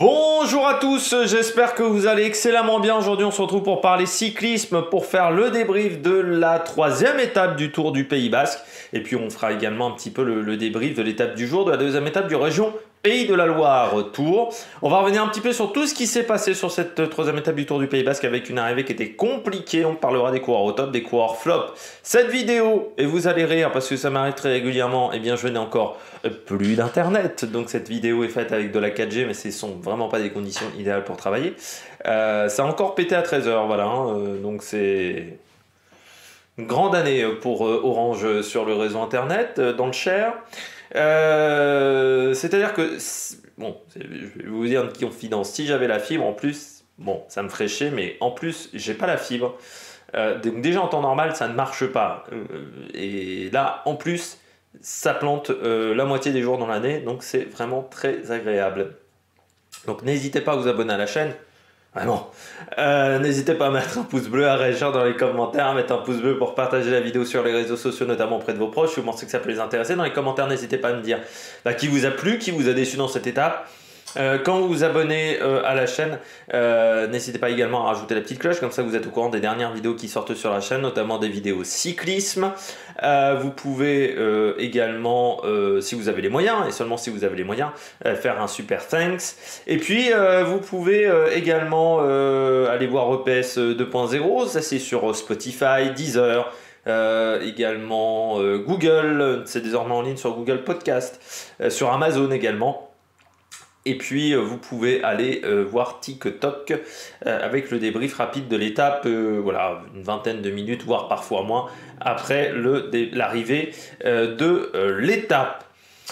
Bonjour à tous, j'espère que vous allez excellemment bien. Aujourd'hui on se retrouve pour parler cyclisme, pour faire le débrief de la troisième étape du Tour du Pays Basque. Et puis on fera également un petit peu le débrief de l'étape du jour, de la deuxième étape du région Pays de la Loire Tour. On va revenir un petit peu sur tout ce qui s'est passé sur cette troisième étape du Tour du Pays Basque avec une arrivée qui était compliquée. On parlera des coureurs au top, des coureurs flop. Cette vidéo, et vous allez rire parce que ça m'arrive très régulièrement, eh bien je n'ai encore plus d'internet. Donc cette vidéo est faite avec de la 4G, mais ce sont vraiment pas des conditions idéales pour travailler. Ça a encore pété à 13h, voilà. Donc c'est une grande année pour Orange sur le réseau internet, dans le Cher. C'est-à-dire que, bon, je vais vous dire une confidence, si j'avais la fibre en plus, bon, ça me ferait chier, mais en plus, j'ai pas la fibre. Donc déjà en temps normal, ça ne marche pas. Et là, en plus, ça plante la moitié des jours dans l'année, donc c'est vraiment très agréable. Donc n'hésitez pas à vous abonner à la chaîne. Vraiment. N'hésitez pas à mettre un pouce bleu, à réagir dans les commentaires, à mettre un pouce bleu pour partager la vidéo sur les réseaux sociaux, notamment auprès de vos proches. Si vous pensez que ça peut les intéresser, dans les commentaires, n'hésitez pas à me dire qui vous a plu, qui vous a déçu dans cette étape. Quand vous vous abonnez à la chaîne, n'hésitez pas également à rajouter la petite cloche, comme ça vous êtes au courant des dernières vidéos qui sortent sur la chaîne, notamment des vidéos cyclisme. Vous pouvez également, si vous avez les moyens, et seulement si vous avez les moyens, faire un super thanks. Et puis vous pouvez également aller voir EPS 2.0, ça c'est sur Spotify, Deezer, également Google, c'est désormais en ligne sur Google Podcast, sur Amazon également. Et puis vous pouvez aller voir TikTok avec le débrief rapide de l'étape, voilà, une vingtaine de minutes, voire parfois moins, après l'arrivée de l'étape.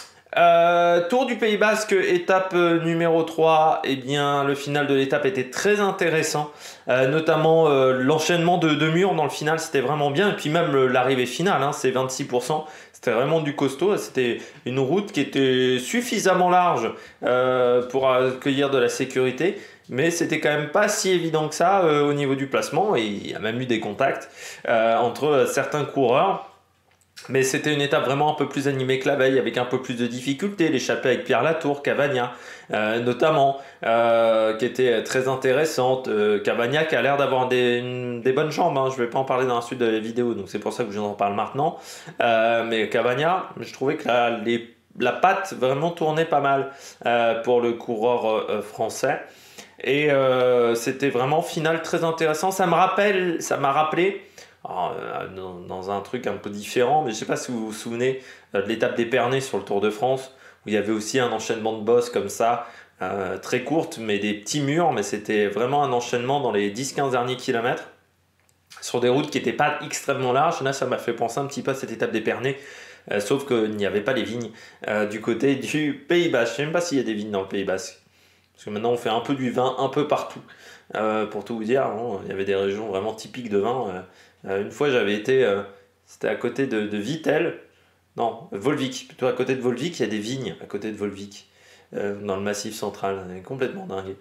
Tour du Pays Basque, étape numéro 3, eh bien, le final de l'étape était très intéressant, notamment l'enchaînement de murs dans le final, c'était vraiment bien, et puis même l'arrivée finale, hein, c'est 26%, c'était vraiment du costaud, c'était une route qui était suffisamment large pour accueillir de la sécurité, mais c'était quand même pas si évident que ça au niveau du placement, et il y a même eu des contacts entre certains coureurs. Mais c'était une étape vraiment un peu plus animée que la veille, avec un peu plus de difficultés. L'échappée avec Pierre Latour, Cavagna, notamment, qui était très intéressante. Cavagna qui a l'air d'avoir des bonnes jambes, hein. Je ne vais pas en parler dans la suite de la vidéo, donc c'est pour ça que je vous en parle maintenant. Mais Cavagna, je trouvais que la patte vraiment tournait pas mal pour le coureur français. Et c'était vraiment final très intéressant. Ça m'a rappelé... Alors, dans un truc un peu différent, mais je ne sais pas si vous vous souvenez de l'étape d'Épernay sur le Tour de France, où il y avait aussi un enchaînement de bosses comme ça, très courte, mais des petits murs, mais c'était vraiment un enchaînement dans les 10-15 derniers kilomètres, sur des routes qui n'étaient pas extrêmement larges. Là, ça m'a fait penser un petit peu à cette étape d'Épernay, sauf qu'il n'y avait pas les vignes du côté du Pays Basque. Je ne sais même pas s'il y a des vignes dans le Pays Basque, parce que maintenant on fait un peu du vin un peu partout. Pour tout vous dire, bon, il y avait des régions vraiment typiques de vin. Une fois j'avais été, c'était à côté de Vittel, non, Volvic, plutôt à côté de Volvic, il y a des vignes à côté de Volvic, dans le massif central, complètement dingue.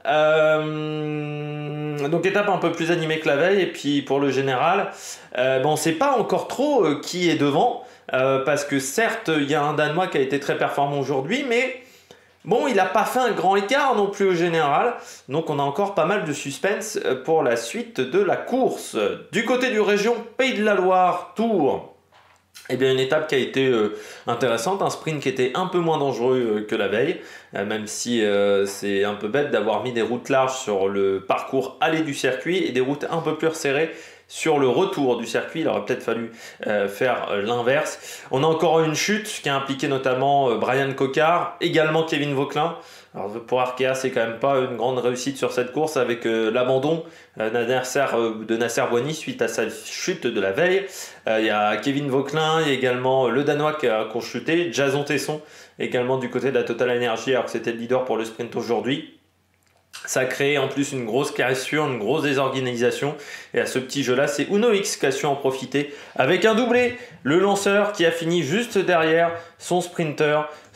Donc étape un peu plus animée que la veille, et puis pour le général, bon, on ne sait pas encore trop qui est devant, parce que certes il y a un Danois qui a été très performant aujourd'hui, mais... bon, il n'a pas fait un grand écart non plus au général, donc on a encore pas mal de suspense pour la suite de la course. Du côté du région Pays de la Loire Tour, eh bien une étape qui a été intéressante, un sprint qui était un peu moins dangereux que la veille, même si c'est un peu bête d'avoir mis des routes larges sur le parcours aller du circuit et des routes un peu plus resserrées sur le retour du circuit. Il aurait peut-être fallu faire l'inverse. On a encore une chute qui a impliqué notamment Brian Cocard, également Kevin Vauquelin. Alors pour Arkea, c'est quand même pas une grande réussite sur cette course avec l'abandon de Nasser Boigny suite à sa chute de la veille. Il y a Kevin Vauquelin, il y a également le Danois qui a chuté, Jason Tesson également du côté de la Total Energy, alors que c'était le leader pour le sprint aujourd'hui. Ça a créé en plus une grosse cassure, une grosse désorganisation. Et à ce petit jeu-là, c'est Uno X qui a su en profiter avec un doublé. Le lanceur qui a fini juste derrière son sprinter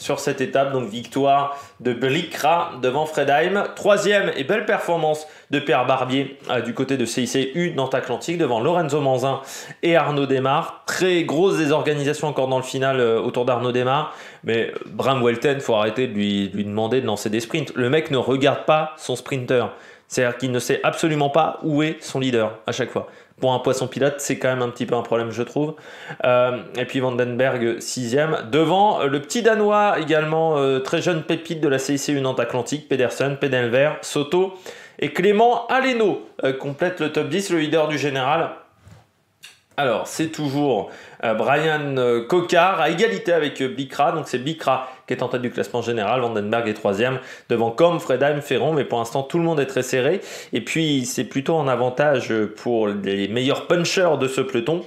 sur cette étape. Donc victoire de Blikra devant Fredheim. Troisième et belle performance de Pierre Barbier du côté de CIC-U Nantes Atlantique devant Lorenzo Manzin et Arnaud Desmar. Très grosse désorganisation encore dans le final autour d'Arnaud Desmar. Mais Bram Welten, faut arrêter de lui demander de lancer des sprints. Le mec ne regarde pas son sprinter. C'est-à-dire qu'il ne sait absolument pas où est son leader à chaque fois. Pour un poisson pilote, c'est quand même un petit peu un problème, je trouve. Et puis Vandenberg, 6e. Devant, le petit Danois, également très jeune pépite de la CIC-U Nantes Atlantique, Pedersen, Pedenver, Soto et Clément Aleno complète le top 10, le leader du général. Alors, c'est toujours Brian Cocard à égalité avec Blikra. Donc, c'est Blikra qui est en tête du classement général. Vandenberg est 3e devant Com, Fredheim, Ferron. Mais pour l'instant, tout le monde est très serré. Et puis, c'est plutôt un avantage pour les meilleurs punchers de ce peloton.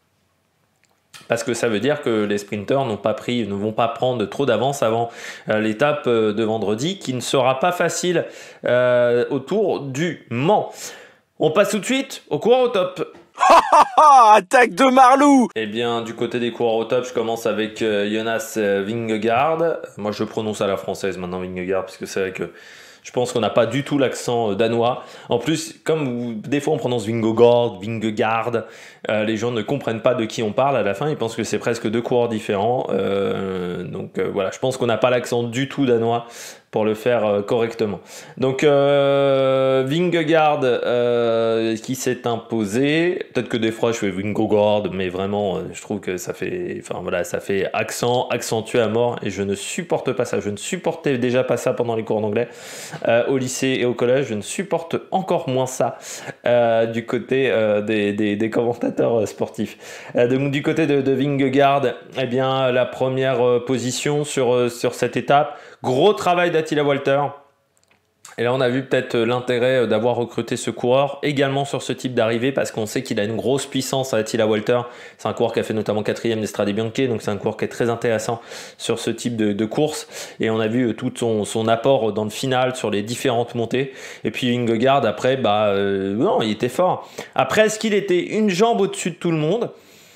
Parce que ça veut dire que les sprinters ne vont pas prendre trop d'avance avant l'étape de vendredi, qui ne sera pas facile autour du Mans. On passe tout de suite au coureur au top. Attaque de Marlou! Eh bien, du côté des coureurs au top, je commence avec Jonas Vingegaard. Moi, je prononce à la française maintenant Vingegaard, parce que c'est vrai que je pense qu'on n'a pas du tout l'accent danois. En plus, comme des fois on prononce Vingegaard, les gens ne comprennent pas de qui on parle à la fin. Ils pensent que c'est presque deux coureurs différents. Donc voilà, je pense qu'on n'a pas l'accent du tout danois pour le faire correctement. Donc Vingegaard qui s'est imposé. Peut-être que des fois je fais Vingegaard, mais vraiment je trouve que ça fait accent accentué à mort et je ne supporte pas ça. Je ne supportais déjà pas ça pendant les cours d'anglais au lycée et au collège. Je ne supporte encore moins ça du côté des commentateurs sportifs. Donc du côté de Vingegaard, eh bien la première position sur cette étape. Gros travail d'Attila Walter. Et là, on a vu peut-être l'intérêt d'avoir recruté ce coureur également sur ce type d'arrivée parce qu'on sait qu'il a une grosse puissance à Attila Walter. C'est un coureur qui a fait notamment 4e des Strade Bianche, donc c'est un coureur qui est très intéressant sur ce type de course. Et on a vu tout son apport dans le final sur les différentes montées. Et puis Vingegaard, après, non, il était fort. Après, est-ce qu'il était une jambe au-dessus de tout le monde ?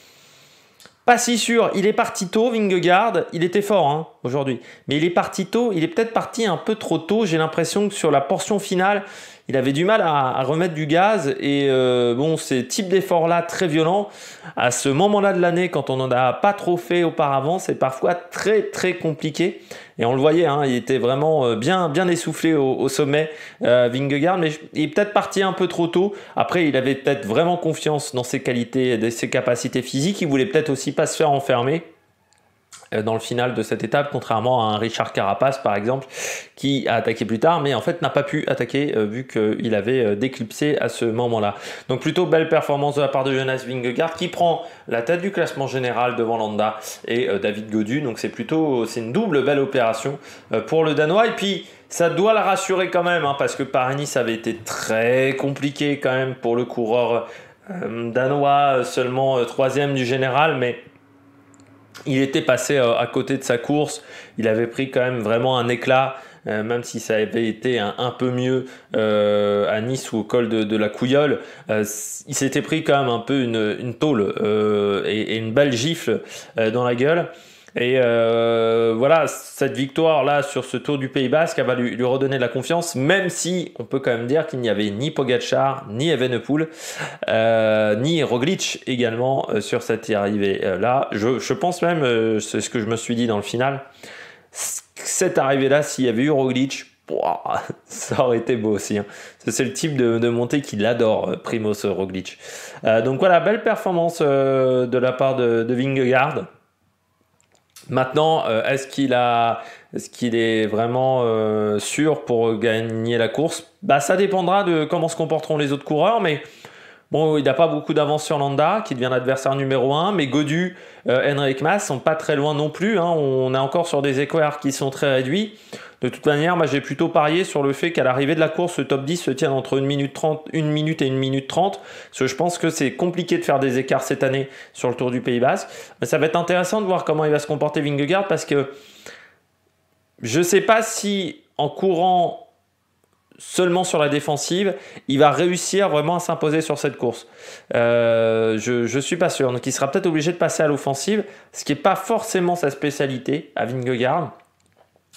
Pas si sûr, il est parti tôt, Vingegaard, il était fort aujourd'hui, mais il est parti tôt, il est peut-être parti un peu trop tôt, j'ai l'impression que sur la portion finale, il avait du mal à remettre du gaz et ces types d'efforts-là très violents, à ce moment-là de l'année, quand on n'en a pas trop fait auparavant, c'est parfois très très compliqué. Et on le voyait, il était vraiment bien essoufflé au sommet, Vingegaard, mais il est peut-être parti un peu trop tôt. Après, il avait peut-être vraiment confiance dans ses qualités, dans ses capacités physiques. Il voulait peut-être aussi pas se faire enfermer dans le final de cette étape, contrairement à un Richard Carapace par exemple, qui a attaqué plus tard, mais en fait n'a pas pu attaquer vu qu'il avait déclipsé à ce moment-là. Donc plutôt belle performance de la part de Jonas Vingegaard qui prend la tête du classement général devant Landa et David Gaudu. Donc c'est une double belle opération pour le Danois. Et puis ça doit la rassurer quand même, parce que Paris-Nice avait été très compliqué quand même pour le coureur danois, seulement 3e du général, mais il était passé à côté de sa course. Il avait pris quand même vraiment un éclat, même si ça avait été un peu mieux à Nice ou au col de la Couilleule. Il s'était pris quand même un peu une tôle et une belle gifle dans la gueule. Et voilà, cette victoire-là sur ce Tour du Pays Basque, elle va lui redonner de la confiance, même si on peut quand même dire qu'il n'y avait ni Pogacar, ni Evenepoel, ni Roglic également sur cette arrivée-là. Je pense même, c'est ce que je me suis dit dans le final, cette arrivée-là, s'il y avait eu Roglic, ça aurait été beau aussi. C'est le type de montée qu'il adore, Primoz Roglic. Donc voilà, belle performance de la part de Vingegaard. Maintenant, est-ce qu'il est vraiment sûr pour gagner la course ? Ça dépendra de comment se comporteront les autres coureurs, mais bon, il n'a pas beaucoup d'avance sur Landa, qui devient l'adversaire numéro 1, mais Gaudu, Henrik Mas sont pas très loin non plus. On est encore sur des écarts qui sont très réduits. De toute manière, moi j'ai plutôt parié sur le fait qu'à l'arrivée de la course, le top 10 se tienne entre 1 minute et 1 minute 30, parce que je pense que c'est compliqué de faire des écarts cette année sur le Tour du Pays Basque. Mais ça va être intéressant de voir comment il va se comporter Vingegaard, parce que je ne sais pas si en courant seulement sur la défensive, il va réussir vraiment à s'imposer sur cette course. Je suis pas sûr. Donc il sera peut-être obligé de passer à l'offensive, ce qui n'est pas forcément sa spécialité à Vingegaard.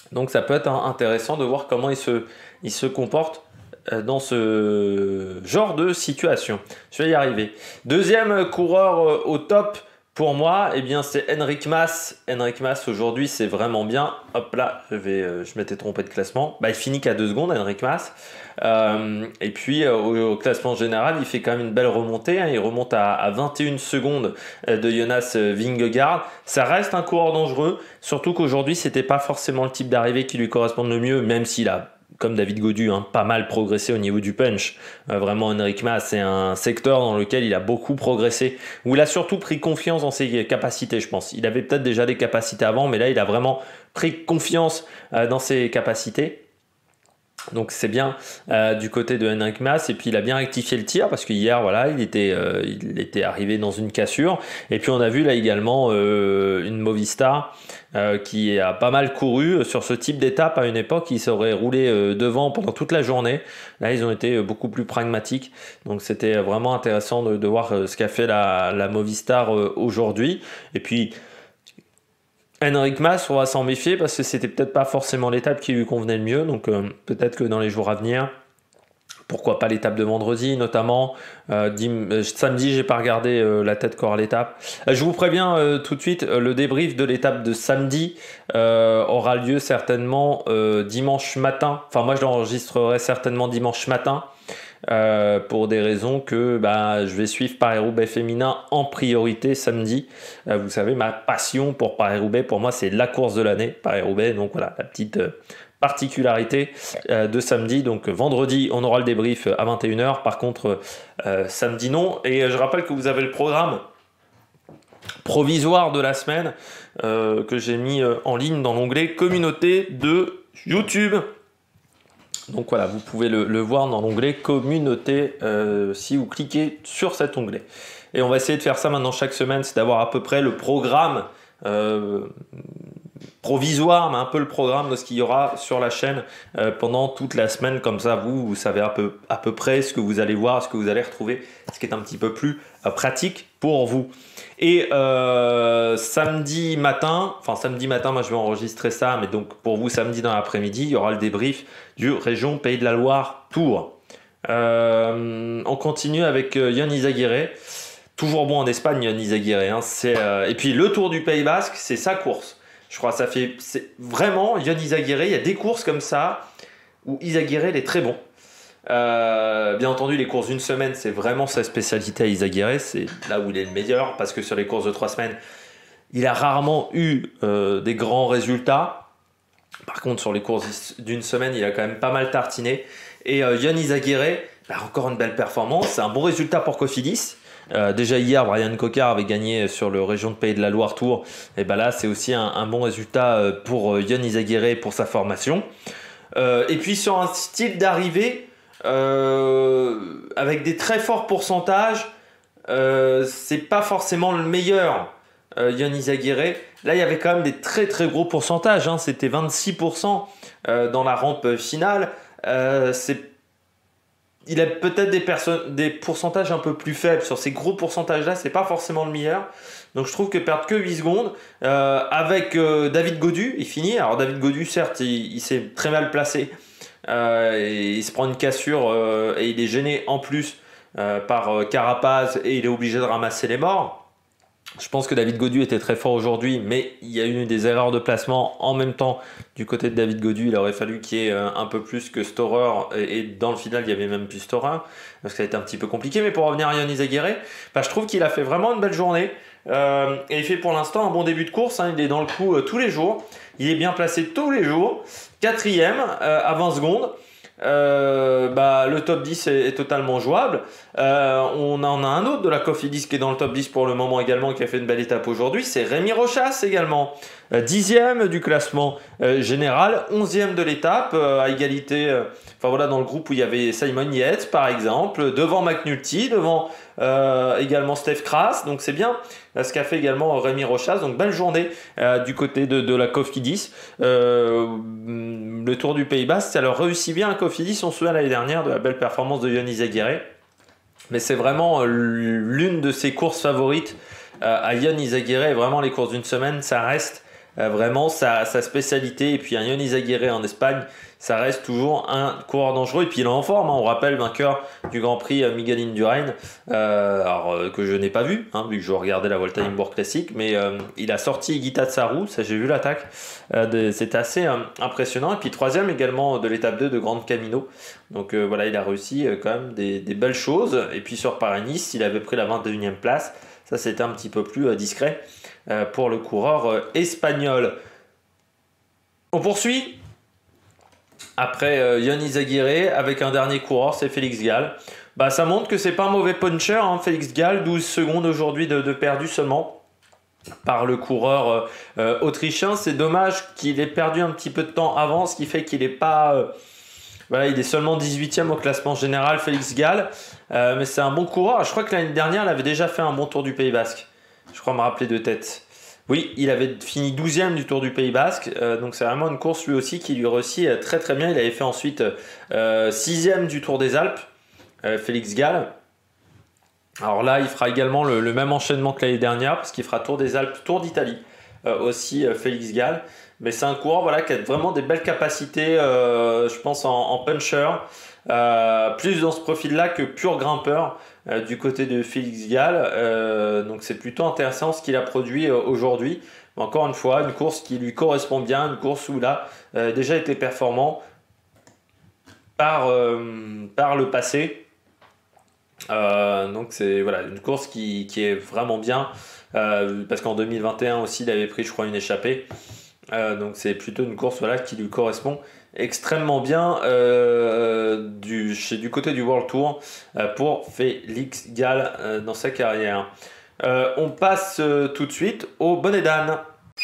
Donc ça peut être intéressant de voir comment il se comporte dans ce genre de situation. Je vais y arriver. Deuxième coureur au top pour moi, eh bien c'est Enric Mas. Enric Mas aujourd'hui c'est vraiment bien. Hop là, je m'étais trompé de classement. Bah, il finit qu'à 2 secondes, Enric Mas. Et puis au classement général, il fait quand même une belle remontée. Hein. Il remonte à 21 secondes de Jonas Vingegaard. Ça reste un coureur dangereux, surtout qu'aujourd'hui c'était pas forcément le type d'arrivée qui lui correspond le mieux, même s'il a comme David Gaudu, hein, pas mal progressé au niveau du punch. Vraiment, Enric Mas, c'est un secteur dans lequel il a beaucoup progressé, où il a surtout pris confiance dans ses capacités, je pense. Il avait peut-être déjà des capacités avant, mais là, il a vraiment pris confiance dans ses capacités. Donc c'est bien du côté de Enric Mas, et puis il a bien rectifié le tir parce que hier voilà il était arrivé dans une cassure, et puis on a vu là également une Movistar qui a pas mal couru sur ce type d'étape. À une époque ils s'auraient roulé devant pendant toute la journée. Là ils ont été beaucoup plus pragmatiques, donc c'était vraiment intéressant de voir ce qu'a fait la Movistar aujourd'hui. Et puis Enric Mas, on va s'en méfier parce que c'était peut-être pas forcément l'étape qui lui convenait le mieux. Donc peut-être que dans les jours à venir, pourquoi pas l'étape de vendredi notamment. Samedi, j'ai pas regardé la tête corps à l'étape. Je vous préviens tout de suite, le débrief de l'étape de samedi aura lieu certainement dimanche matin. Enfin moi je l'enregistrerai certainement dimanche matin. Pour des raisons que je vais suivre Paris-Roubaix féminin en priorité samedi. Vous savez, ma passion pour Paris-Roubaix, pour moi, c'est la course de l'année, Paris-Roubaix. Donc voilà, la petite particularité de samedi. Donc vendredi, on aura le débrief à 21h. Par contre, samedi, non. Et je rappelle que vous avez le programme provisoire de la semaine que j'ai mis en ligne dans l'onglet communauté de YouTube. Donc voilà, vous pouvez le voir dans l'onglet communauté si vous cliquez sur cet onglet. Et on va essayer de faire ça maintenant chaque semaine, c'est d'avoir à peu près le programme provisoire, mais un peu le programme de ce qu'il y aura sur la chaîne pendant toute la semaine. Comme ça, vous savez à peu près ce que vous allez voir, ce que vous allez retrouver, ce qui est un petit peu plus pratique pour vous. Et samedi matin, moi je vais enregistrer ça, mais donc pour vous samedi dans l'après-midi, il y aura le débrief du région Pays de la Loire Tour. On continue avec Ion Izagirre, toujours bon en Espagne Ion Izagirre, hein, et puis le Tour du Pays Basque, c'est sa course. Je crois que c'est vraiment Ion Izagirre, il y a des courses comme ça où Izagirre il est très bon. Bien entendu, les courses d'une semaine, c'est vraiment sa spécialité à Izagirre, c'est là où il est le meilleur, parce que sur les courses de 3 semaines, il a rarement eu des grands résultats. Par contre, sur les courses d'une semaine, il a quand même pas mal tartiné. Et Ion Izagirre, encore une belle performance, c'est un bon résultat pour Cofidis. Déjà hier, Brian Cocard avait gagné sur le région de Pays de la Loire Tour. Et là, c'est aussi un bon résultat pour Ion Izagirre pour sa formation. Et puis sur un style d'arrivée avec des très forts pourcentages, c'est pas forcément le meilleur. Ion Izagirre, là il y avait quand même des très très gros pourcentages, hein. C'était 26% dans la rampe finale. Il a peut-être des pourcentages un peu plus faibles. Sur ces gros pourcentages là, c'est pas forcément le meilleur. Donc je trouve que perdre que 8 secondes avec David Gaudu, il finit. Alors David Gaudu, certes, il s'est très mal placé. Et il se prend une cassure et il est gêné en plus par Carapaz, et il est obligé de ramasser les morts. Je pense que David Gaudu était très fort aujourd'hui, mais il y a eu des erreurs de placement. En même temps, du côté de David Gaudu, il aurait fallu qu'il y ait un peu plus que Storer, et dans le final, il y avait même plus Storer, parce que ça a été un petit peu compliqué. Mais pour revenir à Ion Izagirre, je trouve qu'il a fait vraiment une belle journée, et il fait pour l'instant un bon début de course, hein. Il est dans le coup tous les jours, il est bien placé tous les jours, 4e à 20 secondes. Le top 10 est totalement jouable. On en a un autre de la Cofidis qui est dans le top 10 pour le moment également, qui a fait une belle étape aujourd'hui, c'est Rémi Rochas également, 10e du classement général, 11e de l'étape, à égalité, dans le groupe où il y avait Simon Yates par exemple, devant McNulty, devant également Steph Kras. Donc c'est bien ce qu'a fait également Rémi Rochas. Donc belle journée du côté de la Cofidis. Le Tour du Pays Basque, ça leur réussit bien à Cofidis. On se souvient l'année dernière de la belle performance de Ion Izagirre, mais c'est vraiment l'une de ses courses favorites à Ion Izagirre. Vraiment, les courses d'une semaine, ça reste vraiment sa spécialité. Et puis un Ion Izagirre en Espagne, ça reste toujours un coureur dangereux. Et puis il est en forme, hein. On rappelle vainqueur du Grand Prix Miguel Indurain, que je n'ai pas vu, hein, vu que je regardais la Volta Limbourg Classique, mais il a sorti Higuita de sa roue, ça j'ai vu l'attaque, c'était assez impressionnant. Et puis troisième également de l'étape 2 de Grande Camino, donc voilà, il a réussi quand même des belles choses. Et puis sur Paris-Nice, il avait pris la 21e place, ça c'était un petit peu plus discret pour le coureur espagnol. On poursuit après Ion Izagirre avec un dernier coureur, c'est Félix Gall. Bah, ça montre que c'est pas un mauvais puncher, hein, Félix Gall, 12 secondes aujourd'hui de perdu seulement par le coureur autrichien. C'est dommage qu'il ait perdu un petit peu de temps avant, ce qui fait qu'il n'est pas... voilà, il est seulement 18e au classement général, Félix Gall. Mais c'est un bon coureur. Je crois que l'année dernière, il avait déjà fait un bon Tour du Pays Basque. Je crois me rappeler de tête. Oui, il avait fini 12e du Tour du Pays Basque, donc c'est vraiment une course lui aussi qui lui réussit très très bien. Il avait fait ensuite 6e du Tour des Alpes, Félix Gall. Alors là, il fera également le même enchaînement que l'année dernière, parce qu'il fera Tour des Alpes, Tour d'Italie, aussi Félix Gall. Mais c'est un coureur voilà, qui a vraiment des belles capacités, je pense, en puncher. Plus dans ce profil-là que pur grimpeur du côté de Félix Gall. Donc c'est plutôt intéressant ce qu'il a produit aujourd'hui. Mais encore une fois, une course qui lui correspond bien, une course où il a déjà été performant par le passé. Donc c'est voilà, une course qui est vraiment bien, parce qu'en 2021 aussi il avait pris je crois une échappée. Donc c'est plutôt une course voilà, qui lui correspond extrêmement bien du côté du World Tour pour Félix Gall dans sa carrière. On passe tout de suite au bonnet d'âne.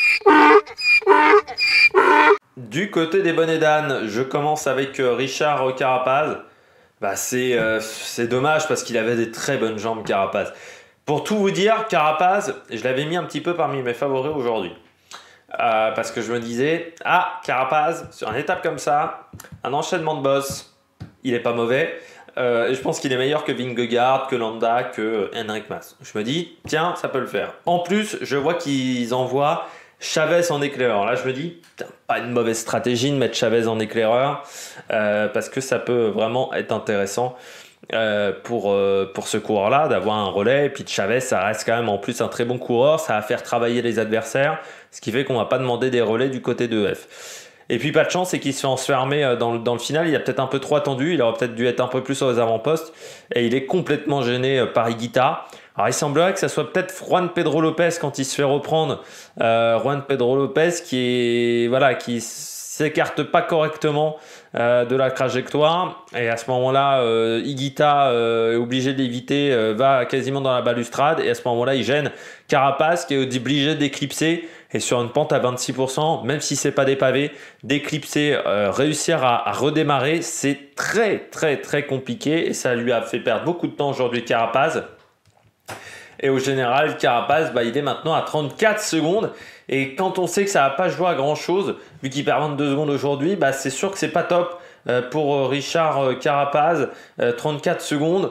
Du côté des bonnets d'âne, je commence avec Richard Carapaz. Bah c'est dommage parce qu'il avait des très bonnes jambes, Carapaz. Pour tout vous dire, Carapaz, je l'avais mis un petit peu parmi mes favoris aujourd'hui. Parce que je me disais, Carapaz, sur une étape comme ça, un enchaînement de boss, il est pas mauvais. Et je pense qu'il est meilleur que Vingegaard, que Landa, que Henrik Mas. Je me dis, tiens, ça peut le faire. En plus, je vois qu'ils envoient Chavez en éclaireur. Là, je me dis, pas une mauvaise stratégie de mettre Chavez en éclaireur, parce que ça peut vraiment être intéressant pour ce coureur-là, d'avoir un relais. Et puis Chavez, ça reste quand même en plus un très bon coureur, ça va faire travailler les adversaires, ce qui fait qu'on va pas demander des relais du côté de F. Et puis pas de chance, c'est qu'il se fait enfermer dans le final. Il a peut-être un peu trop attendu, il aurait peut-être dû être un peu plus aux avant-postes, et il est complètement gêné par Higuita. Alors il semblerait que ça soit peut-être Juan Pedro Lopez quand il se fait reprendre. Juan Pedro Lopez qui s'écarte pas correctement de la trajectoire, et à ce moment-là Higuita est obligé d'éviter, va quasiment dans la balustrade, et à ce moment-là il gêne Carapaz qui est obligé d'éclipser, et sur une pente à 26%, même si c'est pas des pavés, d'éclipser, réussir à redémarrer, c'est très très très compliqué, et ça lui a fait perdre beaucoup de temps aujourd'hui Carapaz. Et au général, Carapaz, il est maintenant à 34 secondes. Et quand on sait que ça va pas jouer à grand chose, vu qu'il perd 22 secondes aujourd'hui, c'est sûr que c'est pas top pour Richard Carapaz. 34 secondes.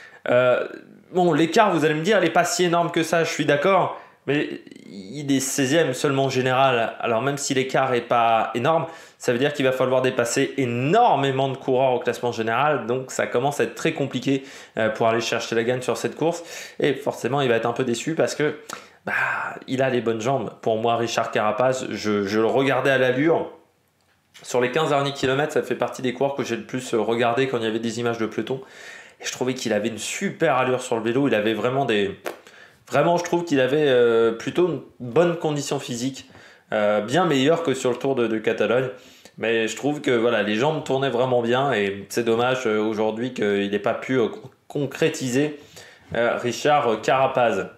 Bon, l'écart, vous allez me dire, il n'est pas si énorme que ça, je suis d'accord. Mais il est 16e seulement en général. Alors même si l'écart n'est pas énorme, ça veut dire qu'il va falloir dépasser énormément de coureurs au classement général. Donc ça commence à être très compliqué pour aller chercher la gagne sur cette course. Et forcément, il va être un peu déçu parce que il a les bonnes jambes. Pour moi, Richard Carapaz, je le regardais à l'allure. Sur les 15 derniers kilomètres, ça fait partie des coureurs que j'ai le plus regardé quand il y avait des images de peloton. Et je trouvais qu'il avait une super allure sur le vélo. Il avait vraiment Vraiment, je trouve qu'il avait plutôt une bonne condition physique, bien meilleure que sur le Tour de Catalogne. Mais je trouve que voilà, les jambes tournaient vraiment bien, et c'est dommage aujourd'hui qu'il n'ait pas pu concrétiser Richard Carapaz.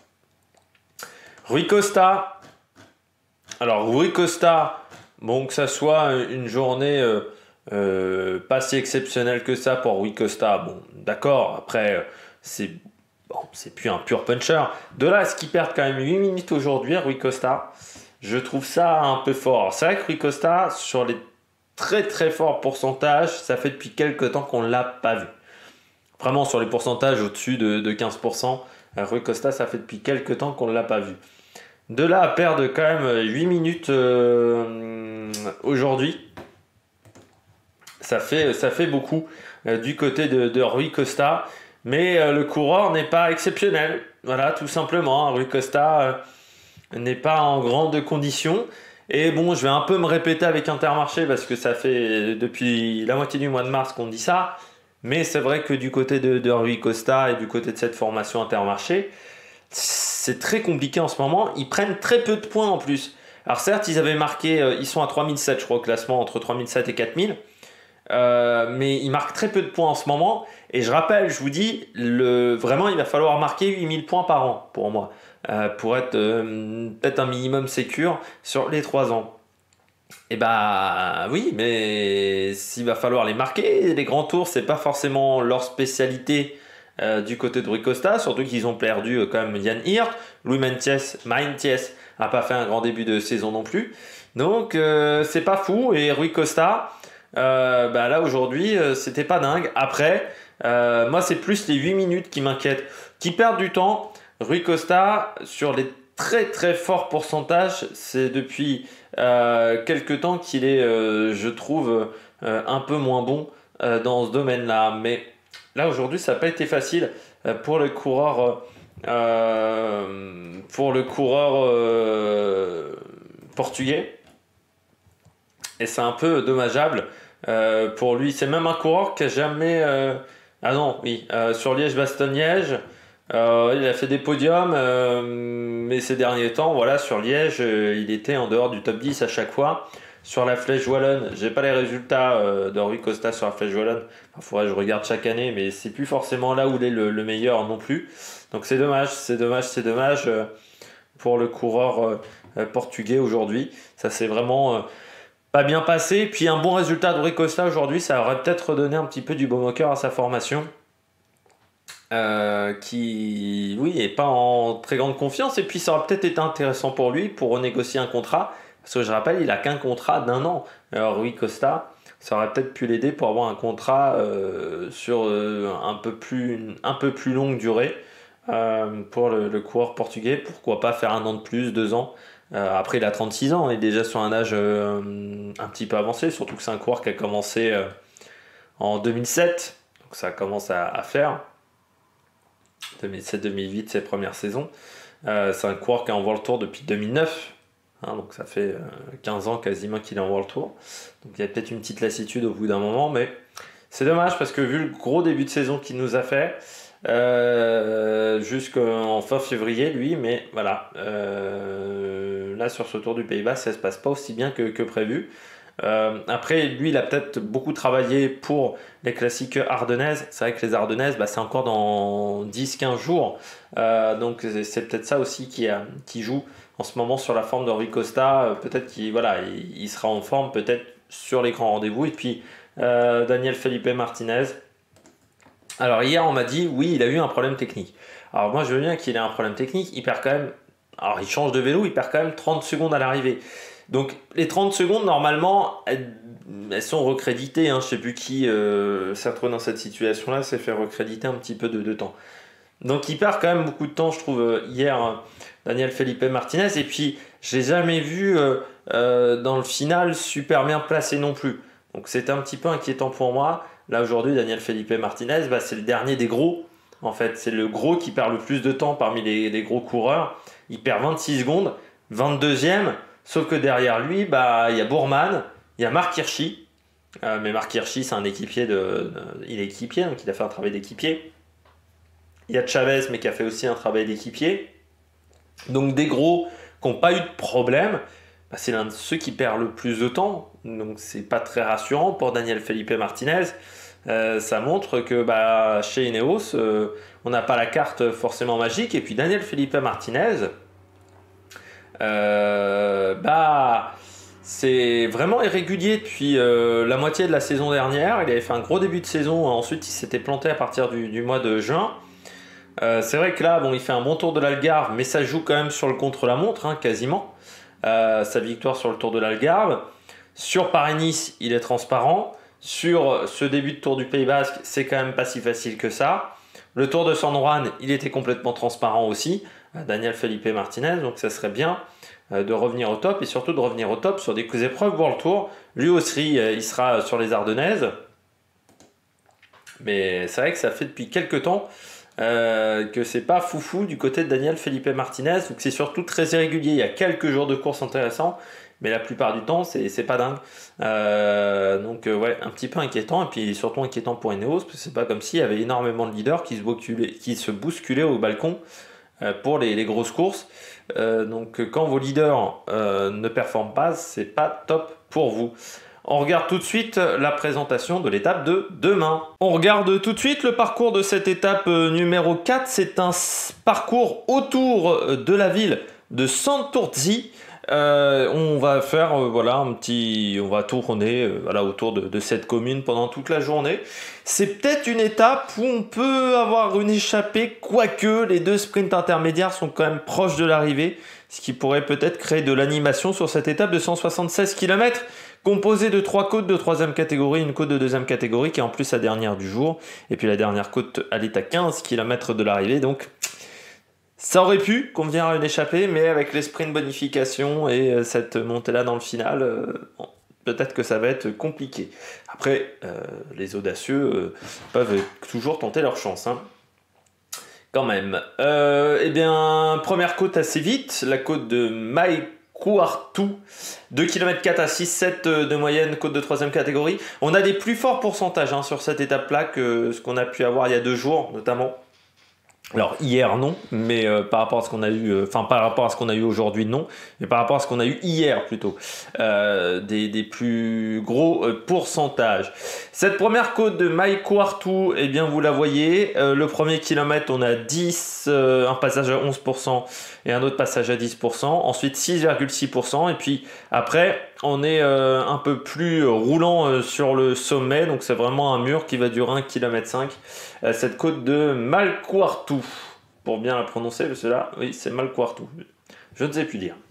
Rui Costa. Alors Rui Costa, bon, que ça soit une journée pas si exceptionnelle que ça pour Rui Costa, bon, d'accord, après c'est plus un pur puncher. De là à ce qu'il perde quand même 8 minutes aujourd'hui, Rui Costa, je trouve ça un peu fort. C'est vrai que Rui Costa, sur les très très forts pourcentages, ça fait depuis quelques temps qu'on ne l'a pas vu. Vraiment sur les pourcentages au-dessus de 15%, Rui Costa, ça fait depuis quelques temps qu'on ne l'a pas vu. De là à perdre quand même 8 minutes aujourd'hui, ça fait beaucoup du côté de Rui Costa. Mais le coureur n'est pas exceptionnel. Voilà, tout simplement. Rui Costa n'est pas en grande condition. Et bon, je vais un peu me répéter avec Intermarché parce que ça fait depuis la moitié du mois de mars qu'on dit ça. Mais c'est vrai que du côté de Rui Costa et du côté de cette formation Intermarché, c'est très compliqué en ce moment. Ils prennent très peu de points en plus. Alors certes, ils avaient marqué, ils sont à 3007 je crois au classement, entre 3007 et 4000. Mais ils marquent très peu de points en ce moment. Et je rappelle, je vous dis, vraiment il va falloir marquer 8000 points par an pour moi. Pour être peut-être un minimum sécure sur les 3 ans. Et bah oui, mais s'il va falloir les marquer, les grands tours, c'est pas forcément leur spécialité du côté de Rui Costa, surtout qu'ils ont perdu quand même Jan Hirt. Louis Meintjes n'a pas fait un grand début de saison non plus. Donc c'est pas fou. Et Rui Costa, bah là aujourd'hui, c'était pas dingue. Après, moi c'est plus les 8 minutes qui m'inquiètent, qui perdent du temps. Rui Costa, sur les très très forts pourcentages, c'est depuis quelques temps qu'il est, je trouve, un peu moins bon dans ce domaine-là. Mais là aujourd'hui, ça n'a pas été facile pour le coureur, portugais. Et c'est un peu dommageable pour lui. C'est même un coureur qui a jamais... Ah non, oui, sur Liège-Bastogne-Liège, il a fait des podiums, mais ces derniers temps, voilà, sur Liège, il était en dehors du top 10 à chaque fois. Sur la Flèche Wallonne, j'ai pas les résultats de Rui Costa sur la Flèche Wallonne. Il faudrait que je regarde chaque année, mais c'est plus forcément là où il est le meilleur non plus. Donc c'est dommage pour le coureur portugais aujourd'hui. Ça s'est vraiment pas bien passé. Puis un bon résultat de Rui Costa aujourd'hui, ça aurait peut-être donné un petit peu du baume au cœur à sa formation. Qui, oui, est pas en très grande confiance. Et puis ça aurait peut-être été intéressant pour lui pour renégocier un contrat. Parce que je rappelle, il a qu'un contrat d'1 an. Alors Rui Costa, ça aurait peut-être pu l'aider pour avoir un contrat sur un peu plus longue durée pour le coureur portugais. Pourquoi pas faire 1 an de plus, 2 ans. Après, il a 36 ans, il est déjà sur un âge un petit peu avancé. Surtout que c'est un coureur qui a commencé en 2007. Donc ça commence à faire. 2007-2008, ses premières saisons. C'est un coureur qui est en World Tour depuis 2009. Donc ça fait 15 ans quasiment qu'il est en World Tour. Donc il y a peut-être une petite lassitude au bout d'un moment, mais c'est dommage parce que vu le gros début de saison qu'il nous a fait, jusqu'en fin février lui, mais voilà, là sur ce Tour du Pays-Bas ça se passe pas aussi bien que prévu. Après lui il a peut-être beaucoup travaillé pour les classiques ardennaises. C'est vrai que les ardennaises c'est encore dans 10-15 jours, donc c'est peut-être ça aussi qui joue en ce moment sur la forme de Rui Costa. Peut-être qu'il sera en forme peut-être sur les grands rendez-vous. Et puis Daniel Felipe Martinez, alors hier on m'a dit oui il a eu un problème technique. Alors moi je veux bien qu'il ait un problème technique, il perd quand même, alors il change de vélo, il perd quand même 30 secondes à l'arrivée. Donc les 30 secondes normalement elles sont recréditées, je ne sais plus qui s'est retrouvé dans cette situation là, s'est fait recréditer un petit peu de temps. Donc il perd quand même beaucoup de temps je trouve hier Daniel Felipe Martinez. Et puis je l'ai jamais vu dans le final super bien placé non plus. Donc c'était un petit peu inquiétant pour moi. Là aujourd'hui Daniel Felipe Martinez c'est le dernier des gros. En fait c'est le gros qui perd le plus de temps parmi les gros coureurs. Il perd 26 secondes, 22e. Sauf que derrière lui, il y a Bourman, il y a Marc Hirschi. Mais Marc Hirschi, c'est un équipier il est équipier, donc il a fait un travail d'équipier. Il y a Chavez, mais qui a fait aussi un travail d'équipier. Donc des gros qui n'ont pas eu de problème, c'est l'un de ceux qui perd le plus de temps. Donc c'est pas très rassurant pour Daniel Felipe Martinez. Ça montre que chez Ineos, on n'a pas la carte forcément magique. Et puis Daniel Felipe Martinez, c'est vraiment irrégulier depuis la moitié de la saison dernière. Il avait fait un gros début de saison, ensuite il s'était planté à partir du mois de juin. C'est vrai que là il fait un bon tour de l'Algarve, mais ça joue quand même sur le contre-la-montre quasiment, sa victoire sur le Tour de l'Algarve. Sur Paris-Nice il est transparent, sur ce début de Tour du Pays Basque c'est quand même pas si facile que ça. Le Tour de San Juan, il était complètement transparent aussi, Daniel Felipe Martinez, donc ça serait bien de revenir au top, et surtout de revenir au top sur des épreuves World Tour. Lui aussi, il sera sur les Ardennaises, mais c'est vrai que ça fait depuis quelques temps que c'est pas foufou du côté de Daniel Felipe Martinez, ou que c'est surtout très irrégulier. Il y a quelques jours de course intéressants, mais la plupart du temps, c'est pas dingue. Donc ouais, un petit peu inquiétant, et puis surtout inquiétant pour Ineos, parce que c'est pas comme s'il y avait énormément de leaders qui se bousculaient au balcon pour les grosses courses. Donc quand vos leaders ne performent pas, c'est pas top pour vous. On regarde tout de suite la présentation de l'étape de demain. On regarde tout de suite le parcours de cette étape numéro 4. C'est un parcours autour de la ville de Santurtzi. On va faire on va tourner autour de cette commune pendant toute la journée. C'est peut-être une étape où on peut avoir une échappée, quoique les deux sprints intermédiaires sont quand même proches de l'arrivée, ce qui pourrait peut-être créer de l'animation sur cette étape de 176 km, composée de 3 côtes de 3e catégorie, une côte de 2e catégorie qui est en plus la dernière du jour, et puis la dernière côte elle est à 15 km de l'arrivée, donc ça aurait pu convenir à une échappée, mais avec les sprints bonification et cette montée-là dans le final, peut-être que ça va être compliqué. Après, les audacieux peuvent toujours tenter leur chance, hein. Quand même. Première côte assez vite, la côte de Maikuartu, 2 km 4 à 6,7 de moyenne, côte de 3e catégorie. On a des plus forts pourcentages sur cette étape-là que ce qu'on a pu avoir il y a 2 jours, notamment. Alors hier non, mais par rapport à ce qu'on a eu, par rapport à ce qu'on a eu aujourd'hui non, mais par rapport à ce qu'on a eu hier plutôt, des plus gros pourcentages. Cette première côte de Maikuartu, eh bien vous la voyez, le premier kilomètre on a 10, un passage à 11% et un autre passage à 10%, ensuite 6,6%, et puis après on est un peu plus roulant sur le sommet, donc c'est vraiment un mur qui va durer 1,5 km. Cette côte de Maikuartu, pour bien la prononcer, parce que là, oui, c'est Maikuartu. Je ne sais plus dire.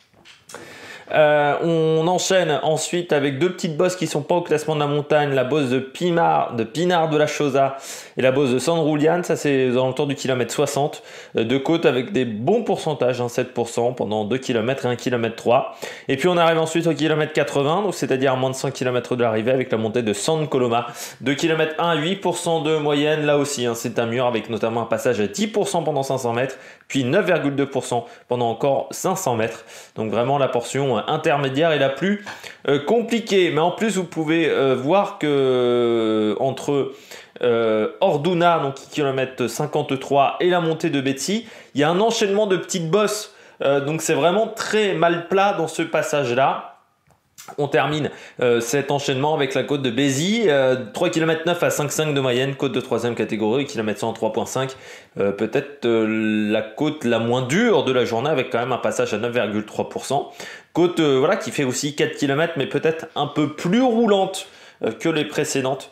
On enchaîne ensuite avec 2 petites bosses qui sont pas au classement de la montagne, la bosse de Pinar de la Chosa et la bosse de San Julián, ça c'est aux alentours du kilomètre 60, 2 côtes avec des bons pourcentages, 7% pendant 2 km et 1 km 3. Et puis on arrive ensuite au kilomètre 80, donc c'est-à-dire à moins de 100 km de l'arrivée avec la montée de San Coloma, 2 km 1, 8% de moyenne, là aussi c'est un mur avec notamment un passage à 10% pendant 500 mètres, puis 9,2% pendant encore 500 mètres. Donc vraiment la portion intermédiaire est la plus compliquée. Mais en plus, vous pouvez voir que entre Orduna, donc km 53, et la montée de Betty, il y a un enchaînement de petites bosses. Donc c'est vraiment très mal plat dans ce passage-là. On termine cet enchaînement avec la côte de Bézi, 3 km 9 à 5,5 de moyenne, côte de 3e catégorie, km 103,5, peut-être la côte la moins dure de la journée avec quand même un passage à 9,3%. Côte qui fait aussi 4 km mais peut-être un peu plus roulante que les précédentes.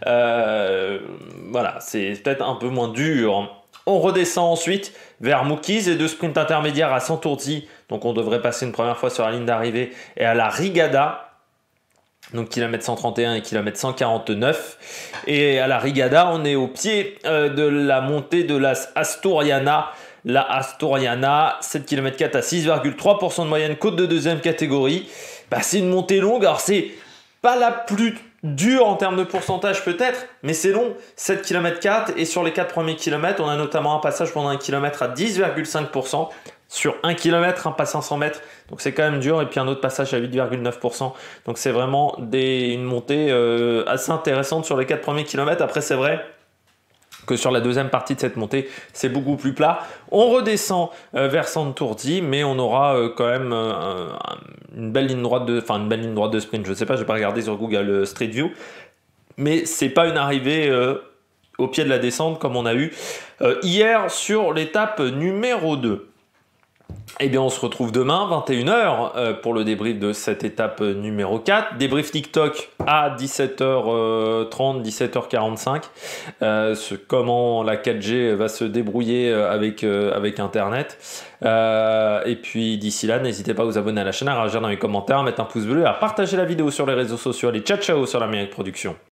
C'est peut-être un peu moins dur. On redescend ensuite vers Moukis et 2 sprints intermédiaires à Santurtzi. Donc on devrait passer une première fois sur la ligne d'arrivée et à la Rigada. Donc km 131 et km 149. Et à la Rigada, on est au pied de la montée de la Asturiana. La Asturiana, 7 km 4 à 6,3% de moyenne, côte de 2e catégorie. C'est une montée longue. Alors c'est pas la plus dur en termes de pourcentage peut-être, mais c'est long, 7 km 4, et sur les 4 premiers kilomètres, on a notamment un passage pendant 1 km à 10,5%, sur 1 km, un pas 500 mètres, donc c'est quand même dur, et puis un autre passage à 8,9%, donc c'est vraiment une montée assez intéressante sur les 4 premiers kilomètres. Après c'est vrai que sur la deuxième partie de cette montée, c'est beaucoup plus plat. On redescend vers Santurtzi, mais on aura quand même une belle ligne droite de sprint. Je ne sais pas, je n'ai pas regardé sur Google Street View, mais c'est pas une arrivée au pied de la descente comme on a eu hier sur l'étape numéro 2. Eh bien, on se retrouve demain, 21h, pour le débrief de cette étape numéro 4. Débrief TikTok à 17h30, 17h45. Comment la 4G va se débrouiller avec Internet. Et puis, d'ici là, n'hésitez pas à vous abonner à la chaîne, à réagir dans les commentaires, à mettre un pouce bleu, à partager la vidéo sur les réseaux sociaux. Allez, ciao, ciao sur l'Amérique Production.